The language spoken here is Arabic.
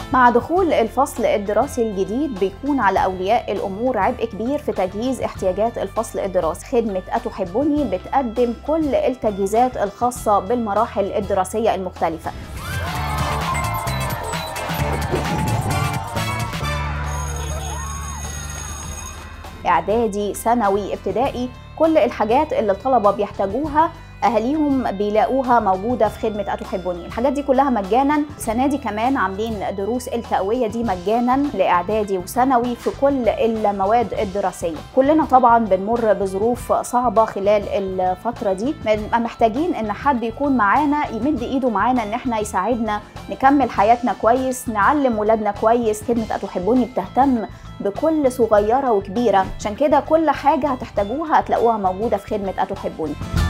مع دخول الفصل الدراسي الجديد بيكون على أولياء الأمور عبء كبير في تجهيز احتياجات الفصل الدراسي. خدمة أتحبوني بتقدم كل التجهيزات الخاصة بالمراحل الدراسية المختلفة. إعدادي، ثانوي، ابتدائي، كل الحاجات اللي الطلبة بيحتاجوها أهاليهم بيلاقوها موجودة في خدمة أتحبوني. الحاجات دي كلها مجانا. السنة دي كمان عاملين دروس التقوية دي مجانا لإعدادي وثانوي في كل المواد الدراسية. كلنا طبعا بنمر بظروف صعبة خلال الفترة دي، محتاجين إن حد يكون معانا يمد إيده معانا إن احنا يساعدنا نكمل حياتنا كويس، نعلم ولادنا كويس. خدمة أتحبوني بتهتم بكل صغيرة وكبيرة، عشان كده كل حاجة هتحتاجوها هتلاقوها موجودة في خدمة أتحبوني.